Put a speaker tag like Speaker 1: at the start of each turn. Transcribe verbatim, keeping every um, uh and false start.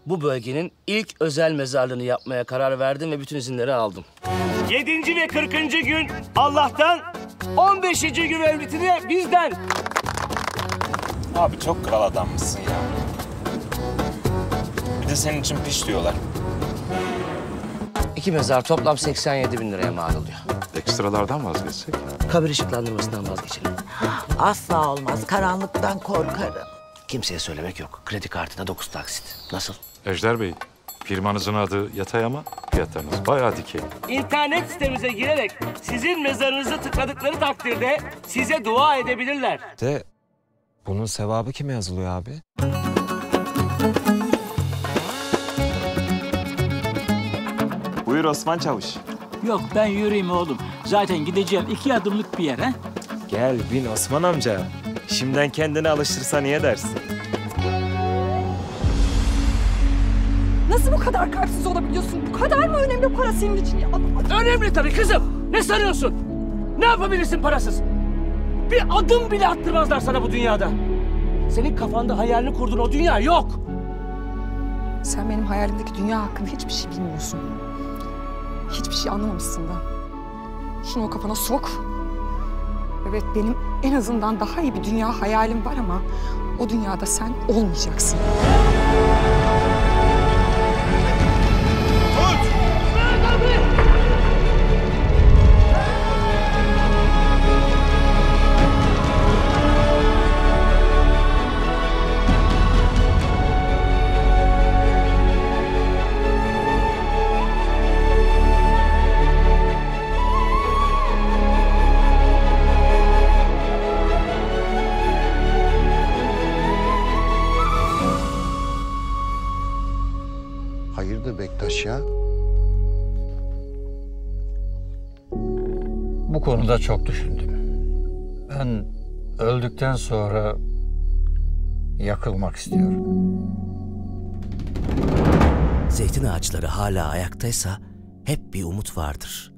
Speaker 1: bu bölgenin ilk özel mezarlığını yapmaya karar verdim ve bütün izinleri aldım. Yedinci ve kırkıncı gün Allah'tan, on beşinci gün mevlidine bizden.
Speaker 2: Abi çok kral adammışsın ya. Bir de senin için piş diyorlar.
Speaker 1: İki mezar toplam seksen yedi bin liraya mal oluyor.
Speaker 3: Ekstralardan vazgeçsek?
Speaker 1: Kabir ışıklandırmasından vazgeçelim.
Speaker 4: Asla olmaz. Karanlıktan korkarım.
Speaker 1: Kimseye söylemek yok. Kredi kartına dokuz taksit. Nasıl?
Speaker 3: Ejder Bey, firmanızın adı yatay ama fiyatlarınız bayağı dikey.
Speaker 1: İnternet sitemize girerek sizin mezarınızı tıkladıkları takdirde size dua edebilirler.
Speaker 5: De bunun sevabı kime yazılıyor abi?
Speaker 2: Buyur Osman Çavuş.
Speaker 6: Yok ben yürüyeyim oğlum. Zaten gideceğim iki adımlık bir yer ha.
Speaker 5: Gel bin Osman amca. Şimdiden kendini alıştırsa niye dersin?
Speaker 7: Nasıl bu kadar kalpsiz olabiliyorsun? Bu kadar mı önemli para senin için ya?
Speaker 1: Önemli tabii kızım. Ne sanıyorsun? Ne yapabilirsin parasız? Bir adım bile attırmazlar sana bu dünyada. Senin kafanda hayalini kurduğun o dünya yok.
Speaker 7: Sen benim hayalimdeki dünya hakkında hiçbir şey bilmiyorsun. Hiçbir şey anlamamışsın da. Şunu o kafana sok. Evet, benim en azından daha iyi bir dünya hayalim var ama o dünyada sen olmayacaksın.
Speaker 8: Hayırdır Bektaş ya?
Speaker 9: Bu konuda çok düşündüm. Ben öldükten sonra yakılmak istiyorum.
Speaker 10: Zeytin ağaçları hala ayaktaysa hep bir umut vardır.